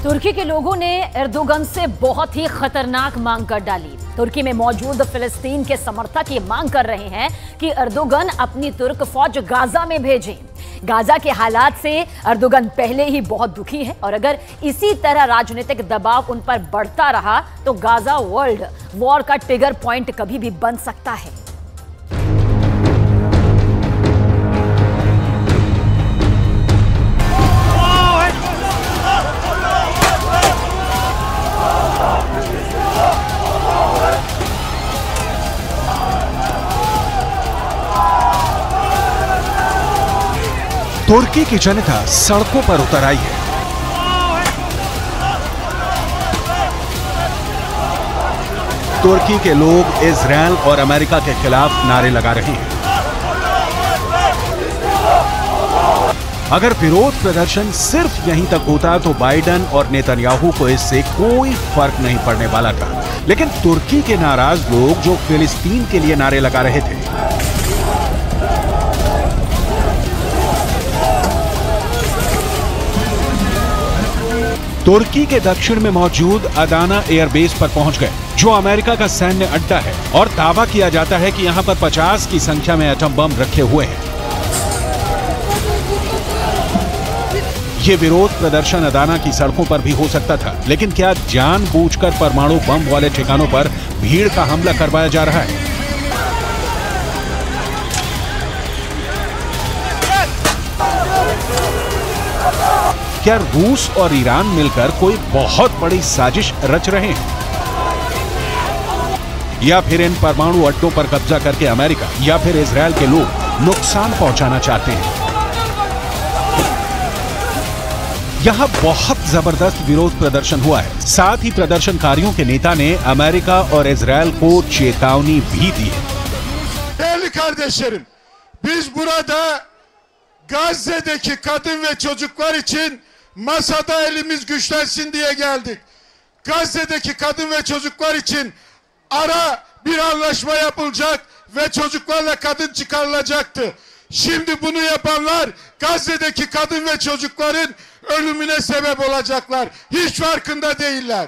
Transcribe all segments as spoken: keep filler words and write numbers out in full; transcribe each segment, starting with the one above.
तुर्की के लोगों ने एर्दोगन से बहुत ही खतरनाक मांग कर डाली। तुर्की में मौजूद फिलिस्तीन के समर्थक ये मांग कर रहे हैं कि एर्दोगन अपनी तुर्क फौज गाजा में भेजें। गाजा के हालात से एर्दोगन पहले ही बहुत दुखी है और अगर इसी तरह राजनीतिक दबाव उन पर बढ़ता रहा तो गाजा वर्ल्ड वॉर का ट्रिगर पॉइंट कभी भी बन सकता है। तुर्की की जनता सड़कों पर उतर आई है। तुर्की के लोग इजरायल और अमेरिका के खिलाफ नारे लगा रहे हैं। अगर विरोध प्रदर्शन सिर्फ यहीं तक होता तो बाइडेन और नेतन्याहू को इससे कोई फर्क नहीं पड़ने वाला था, लेकिन तुर्की के नाराज लोग जो फिलिस्तीन के लिए नारे लगा रहे थे, तुर्की के दक्षिण में मौजूद अदाना एयरबेस पर पहुंच गए, जो अमेरिका का सैन्य अड्डा है और दावा किया जाता है कि यहां पर पचास की संख्या में एटम बम रखे हुए हैं। ये विरोध प्रदर्शन अदाना की सड़कों पर भी हो सकता था, लेकिन क्या जानबूझकर परमाणु बम वाले ठिकानों पर भीड़ का हमला करवाया जा रहा है? क्या रूस और ईरान मिलकर कोई बहुत बड़ी साजिश रच रहे हैं? या फिर इन परमाणु अड्डों पर कब्जा करके अमेरिका या फिर इजरायल के लोग नुकसान पहुंचाना चाहते हैं? यहां बहुत जबरदस्त विरोध प्रदर्शन हुआ है। साथ ही प्रदर्शनकारियों के नेता ने अमेरिका और इजरायल को चेतावनी भी दी है। Değerli kardeşlerim, biz burada Gazze'deki kadın ve çocuklar için masada elimiz güçlensin diye geldik. Gazze'deki kadın ve çocuklar için ara bir anlaşma yapılacak ve çocuklarla kadın çıkarılacaktı. Şimdi bunu yapanlar Gazze'deki kadın ve çocukların ölümüne sebep olacaklar. Hiç farkında değiller.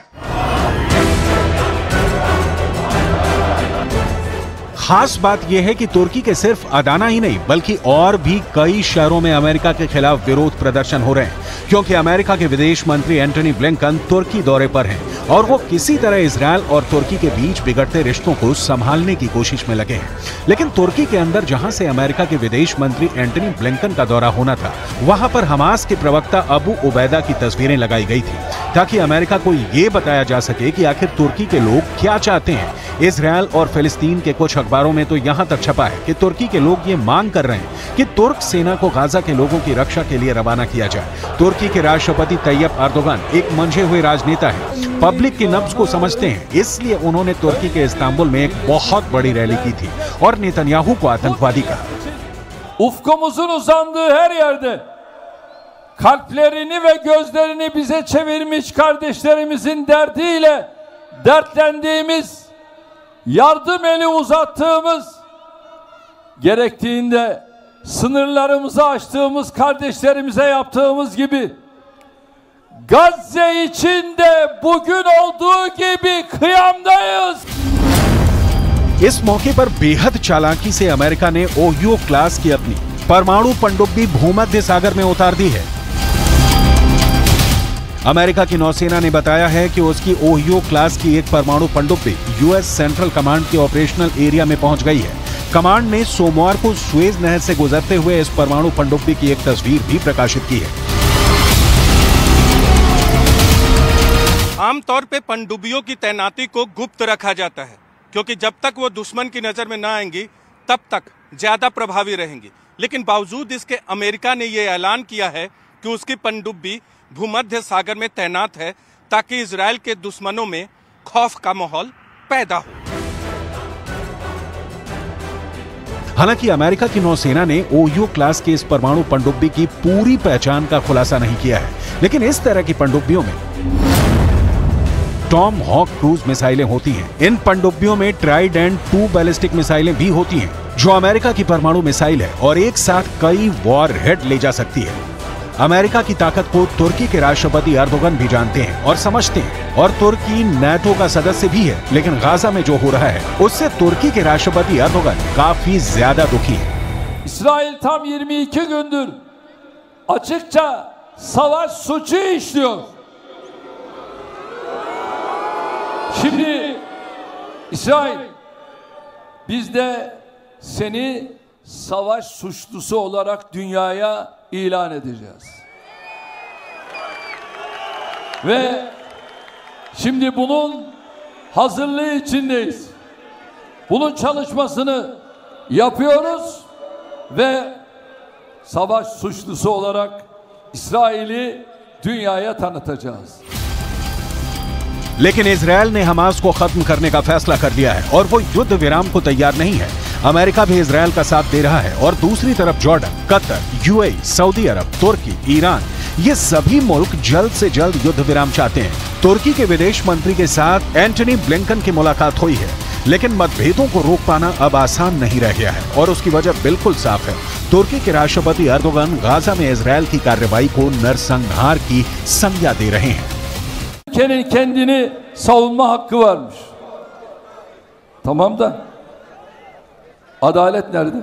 खास बात यह है कि तुर्की के सिर्फ Adana ही नहीं बल्कि और भी कई शहरों में अमेरिका के खिलाफ विरोध प्रदर्शन हो रहे हैं, क्योंकि अमेरिका के विदेश मंत्री एंटनी ब्लिंकन तुर्की दौरे पर हैं और वो किसी तरह इजरायल और तुर्की के बीच बिगड़ते रिश्तों को संभालने की कोशिश में लगे हैं। लेकिन तुर्की के अंदर जहां से अमेरिका के विदेश मंत्री एंटनी ब्लिंकन का दौरा होना था, वहां पर हमास के प्रवक्ता अबू उबैदा की तस्वीरें लगाई गई थी ताकि अमेरिका को ये बताया जा सके कि आखिर तुर्की के लोग क्या चाहते हैं। इजरायल और फिलिस्तीन के कुछ अखबारों में तो यहां तक छपा है कि तुर्की के लोग ये मांग कर रहे हैं कि तुर्क सेना को गाजा के लोगों की रक्षा के लिए रवाना किया जाए। तुर्की के राष्ट्रपति तैयब एर्दोगन एक मंझे हुए राजनेता है, पब्लिक की नब्ज को समझते हैं, इसलिए उन्होंने तुर्की के इस्तांबुल में एक बहुत बड़ी रैली की थी और नेतन्याहू को आतंकवादी कहा। Ufkumuzun uzandığı her yerde kalplerini ve gözlerini bize çevirmiş kardeşlerimizin derdiyle dertlendiğimiz, yardım eli uzattığımız, gerektiğinde sınırlarımızı açtığımız kardeşlerimize yaptığımız gibi Gazze için de bugün olduğu gibi kıyamdayız. इस मौके पर बेहद चालाकी से अमेरिका ने ओहियो क्लास की अपनी परमाणु पनडुब्बी भूमध्य सागर में उतार दी है। अमेरिका की नौसेना ने बताया है कि उसकी ओहियो क्लास की एक परमाणु पनडुब्बी यूएस सेंट्रल कमांड के ऑपरेशनल एरिया में पहुंच गई है। कमांड ने सोमवार को सुएज नहर से गुजरते हुए इस परमाणु पनडुब्बी की एक तस्वीर भी प्रकाशित की है। आमतौर पे पनडुब्बियों की तैनाती को गुप्त रखा जाता है, क्योंकि जब तक वो दुश्मन की नजर में ना आएंगी तब तक ज्यादा प्रभावी रहेंगी। लेकिन बावजूद इसके अमेरिका ने ये ऐलान किया है कि उसकी पनडुब्बी भूमध्य सागर में तैनात है ताकि इजरायल के दुश्मनों में खौफ का माहौल पैदा हो। हालांकि अमेरिका की नौसेना ने ओहियो क्लास के इस परमाणु पनडुब्बी की पूरी पहचान का खुलासा नहीं किया है, लेकिन इस तरह की पनडुब्बियों में टॉम हॉक क्रूज मिसाइलें होती हैं। इन पनडुब्बियों में ट्राइडेंट टू बैलिस्टिक मिसाइलें भी होती हैं, जो अमेरिका की परमाणु मिसाइल है और एक साथ कई वॉर हेड ले जा सकती है। अमेरिका की ताकत को तुर्की के राष्ट्रपति एर्दोगन भी जानते हैं और समझते हैं, और तुर्की नाटो का सदस्य भी है। लेकिन गाजा में जो हो रहा है उससे तुर्की के राष्ट्रपति एर्दोगन काफी ज्यादा दुखी है। İsrail tam yirmi iki gündür açıkça savaş suçu işliyor. Şimdi İsrail, biz de seni savaş suçlusu olarak dünyaya ilan edeceğiz. Ve şimdi bunun hazırlığı içindeyiz. Bunun çalışmasını yapıyoruz ve savaş suçlusu olarak İsrail'i dünyaya tanıtacağız. लेकिन Israel ने Hamas को खत्म करने का फैसला कर दिया है और वो युद्ध विराम को तैयार नहीं है। अमेरिका भी इजरायल का साथ दे रहा है और दूसरी तरफ Jordan, Qatar, UAE, Saudi Arab, Turkey, Iran, ये सभी मुल्क जल्द से जल्द युद्ध विराम चाहते हैं। तुर्की के विदेश मंत्री के साथ एंटनी ब्लिंकन की मुलाकात हुई है, लेकिन मतभेदों को रोक पाना अब आसान नहीं रह गया है और उसकी वजह बिल्कुल साफ है। तुर्की के राष्ट्रपति एर्दोगन गाजा में इजरायल की कार्रवाई को नरसंहार की संज्ञा दे रहे हैं। Ülkenin kendini savunma hakkı varmış. Tamam da adalet nerede?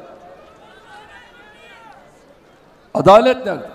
Adalet nerede?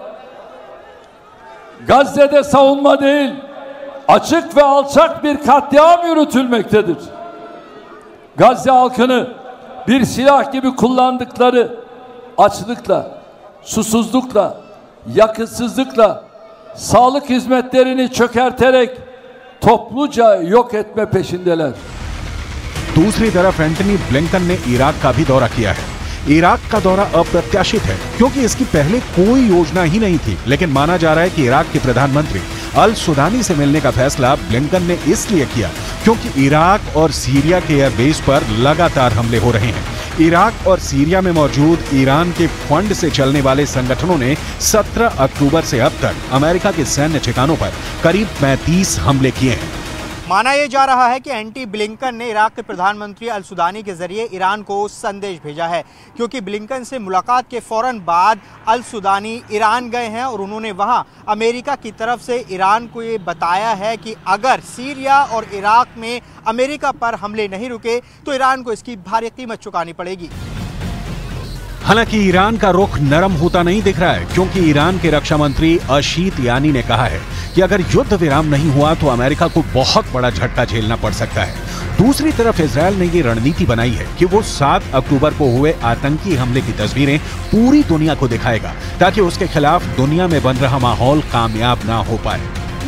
Gazze'de savunma değil, açık ve alçak bir katliam yürütülmektedir. Gazze halkını bir silah gibi kullandıkları açlıkla, susuzlukla, yakıtsızlıkla, sağlık hizmetlerini çökerterek topluca yok etme peşindeler. दूसरी तरफ Antony Blinken ने Iraq का भी दौरा किया है। Iraq का दौरा अप्रत्याशित है क्योंकि इसकी पहले कोई योजना ही नहीं थी, लेकिन माना जा रहा है कि इराक के प्रधानमंत्री अल सुदानी से मिलने का फैसला ब्लिंकन ने इसलिए किया क्योंकि इराक और सीरिया के एयरबेस पर लगातार हमले हो रहे हैं। इराक और सीरिया में मौजूद ईरान के फंड से चलने वाले संगठनों ने सत्रह अक्टूबर से अब तक अमेरिका के सैन्य ठिकानों पर करीब पैंतीस हमले किए हैं। माना यह जा रहा है कि एंटी ब्लिंकन ने इराक के प्रधानमंत्री अल सुदानी के जरिए ईरान को संदेश भेजा है, क्योंकि ब्लिंकन से मुलाकात के फौरन बाद अल सुदानी ईरान गए हैं और उन्होंने वहां अमेरिका की तरफ से ईरान को ये बताया है कि अगर सीरिया और इराक में अमेरिका पर हमले नहीं रुके तो ईरान को इसकी भारी कीमत चुकानी पड़ेगी। हालांकि ईरान का रुख नरम होता नहीं दिख रहा है, क्योंकि ईरान के रक्षा मंत्री अशीत यानी ने कहा है कि अगर युद्ध विराम नहीं हुआ तो अमेरिका को बहुत बड़ा झटका झेलना पड़ सकता है। दूसरी तरफ इजरायल ने ये रणनीति बनाई है कि वो सात अक्टूबर को हुए आतंकी हमले की तस्वीरें पूरी दुनिया को दिखाएगा, ताकि उसके खिलाफ दुनिया में बन रहा माहौल कामयाब ना हो पाए।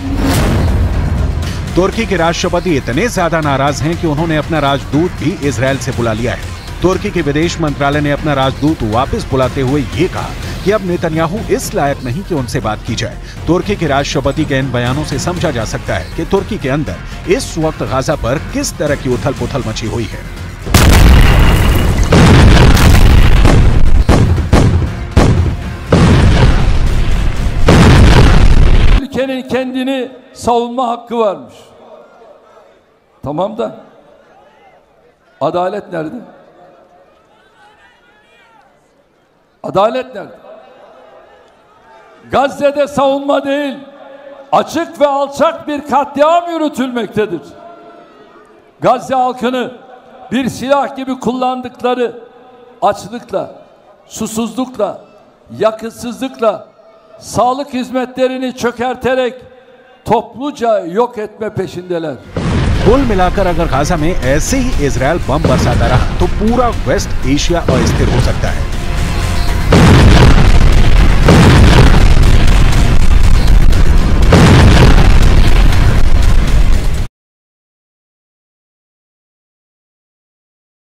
तुर्की के राष्ट्रपति इतने ज्यादा नाराज हैं कि उन्होंने अपना राजदूत भी इजरायल से बुला लिया है। तुर्की के विदेश मंत्रालय ने अपना राजदूत वापस बुलाते हुए ये कहा कि अब नेतन्याहू इस लायक नहीं कि उनसे बात की जाए। तुर्की के राष्ट्रपति के इन बयानों से समझा जा सकता है कि तुर्की के अंदर इस वक्त गाजा पर किस तरह की उथल पुथल मची हुई है। Ülkenin kendini savunma hakkı varmış. Tamam da adalet nerede? Adalet nerede? Gazze'de savunma değil, açık ve alçak bir katliam yürütülmektedir. Gazze halkını bir silah gibi kullandıkları açlıkla, susuzlukla, yakıtsızlıkla, sağlık hizmetlerini çökerterek topluca yok etme peşindeler. कुल मिलाकर अगर Gaza में ऐसे ही Israel बम बरसाता रहा तो पूरा waste Asia अस्थिर हो सकता है।